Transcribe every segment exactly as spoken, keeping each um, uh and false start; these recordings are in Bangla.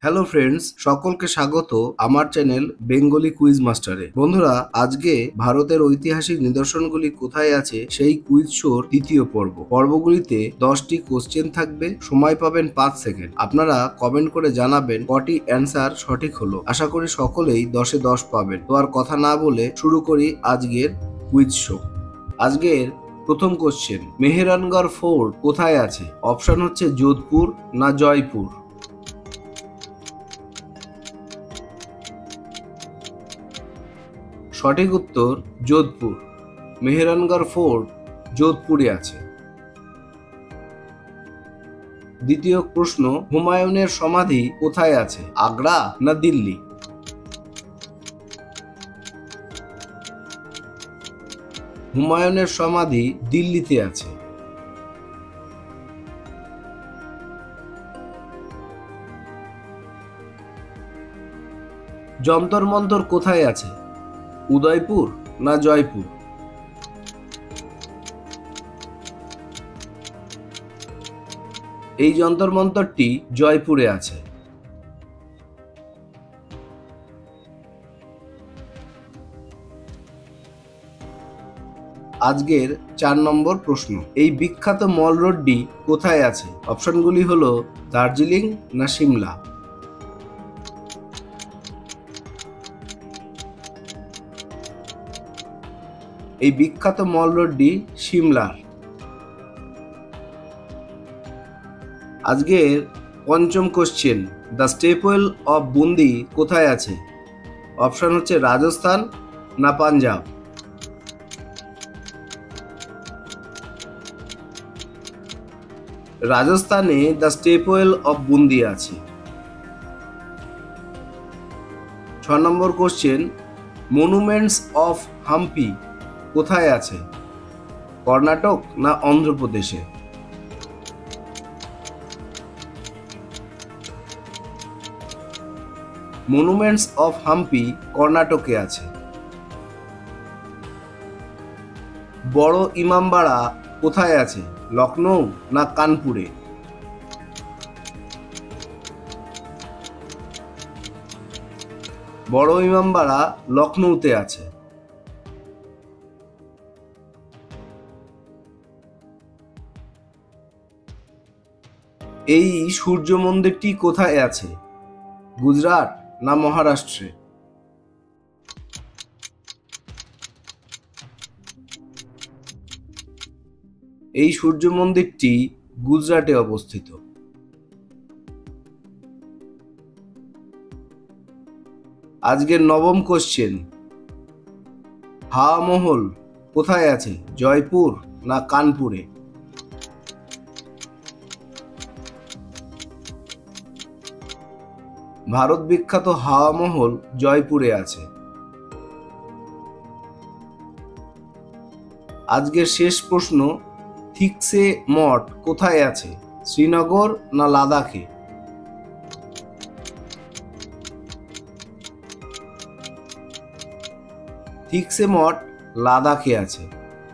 হ্যালো ফ্রেন্ডস, সকলকে স্বাগত আমার চ্যানেল বেঙ্গলি কুইজ মাস্টারে। বন্ধুরা, আজকে ভারতের ঐতিহাসিক নিদর্শনগুলি কোথায় আছে সেই কুইজ শোর দ্বিতীয় পর্ব। পর্বগুলিতে দশটি কোশ্চেন থাকবে, সময় পাবেন পাঁচ সেকেন্ড। আপনারা কমেন্ট করে জানাবেন কটি অ্যান্সার সঠিক হলো। আশা করি সকলেই দশে দশ পাবেন। তো আর কথা না বলে শুরু করি আজকের কুইজ শো। আজকের প্রথম কোশ্চেন, মেহেরানগড় ফোর্ট কোথায় আছে? অপশন হচ্ছে যোধপুর না জয়পুর। সঠিক উত্তর যোধপুর। মেহেরানগড় ফোর্ট যোধপুরে আছে। দ্বিতীয় প্রশ্ন, হুমায়ুনের সমাধি কোথায় আছে? আগ্রা না দিল্লি? হুমায়ুনের সমাধি দিল্লিতে আছে। যন্তর মন্তর কোথায় আছে? উদয়পুর না জয়পুর? এই যন্তর মন্তরটি জয়পুরে আছে। আজকের চার নম্বর প্রশ্ন, এই বিখ্যাত মল রোডটি কোথায় আছে? অপশনগুলি হলো দার্জিলিং না সিমলা? এই বিখ্যাত মল রোডটি সিমলার। আজকের পঞ্চম question, the stepwell of Bundi কোথায় আছে? অপশন হচ্ছে রাজস্থান না পাঞ্জাব? রাজস্থানে দ্য স্টেপল অফ বুন্দি আছে। ছ নম্বর কোশ্চেন, মনুমেন্টস অফ হাম্পি কোথায় আছে? কর্ণাটক না অন্ধ্রপ্রদেশে? মনুমেন্টস অফ হাম্পি কর্ণাটকে আছে। বড় ইমামবাড়া কোথায় আছে? লখনৌ না কানপুরে? বড় ইমামবাড়া লখনৌতে আছে। এই সূর্য মন্দিরটি কোথায় আছে? গুজরাট না মহারাষ্ট্রে? এই সূর্য মন্দিরটি গুজরাটে অবস্থিত। আজকের নবম কোশ্চেন, হাওয়া মহল কোথায় আছে? জয়পুর না কানপুরে? ভারত বিখ্যাত হাওয়া মহল জয়পুরে আছে। আজকের শেষ প্রশ্ন, থিকসে মঠ কোথায় আছে? শ্রীনগর না লাদাখে? থিকসে মঠ লাদাখে আছে।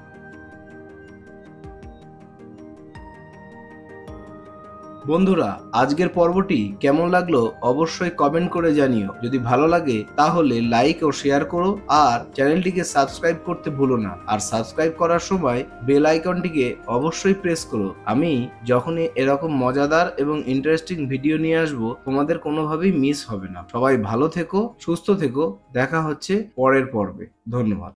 বন্ধুরা, আজকের পর্বটি কেমন লাগলো অবশ্যই কমেন্ট করে জানিও। যদি ভালো লাগে তাহলে লাইক ও শেয়ার করো, আর চ্যানেলটিকে সাবস্ক্রাইব করতে ভুলো না। আর সাবস্ক্রাইব করার সময় বেল আইকনটিকে অবশ্যই প্রেস করো। আমি যখনই এরকম মজাদার এবং ইন্টারেস্টিং ভিডিও নিয়ে আসবো তোমাদের কোনোভাবেই মিস হবে না। সবাই ভালো থেকো, সুস্থ থেকো। দেখা হচ্ছে পরের পর্বে। ধন্যবাদ।